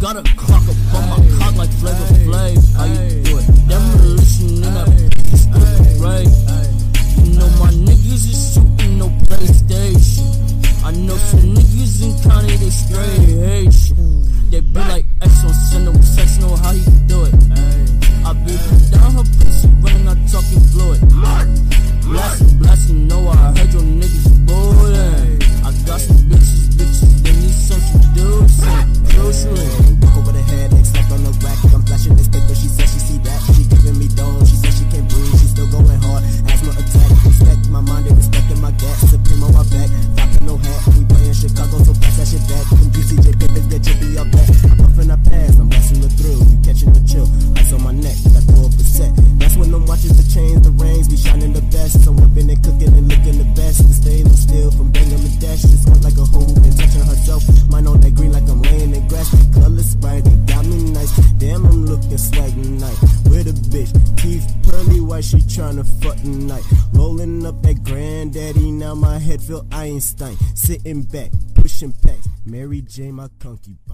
got a clock up on my cock like Flavor Flav. How you do it? Demolition in that bitch, right? You know my niggas is shooting no PlayStation. I know some niggas in county, they straight Haitian. They be like X on send no sex, know how you do it. I be down her pussy, running out talking fluid. Blasting, know I heard your niggas boiling. I got some bitches, they need some seducing. Crucially, over the head, they slept on the rack. I'm flashing this paper, she said she see that. She giving me dome, she said she can't breathe, she still going hard. Asthma attack, respect my mind, they respecting my gas. Supreme on my back, flopping no hat. We play in Chicago, so pass that shit back. Them PCJ papers get trippy up back. I'm puffing I pass, I'm blasting the thrill. You catching the chill, ice on my neck, got 4%. That's when them watches the chains, the rings be shining the best. I'm whipping and cooking and looking the best. The stainless steel from Bangladesh, just went like a hoe and touching herself. Mine on that green like I'm laying in grass. Color sprite, they got me nice. Damn, I'm looking swag tonight. With a bitch, teeth pearly white, she tryna fuck tonight. Rolling up that granddaddy, now my head feel Einstein. Sitting back, pushing packs. Mary J, my concubine.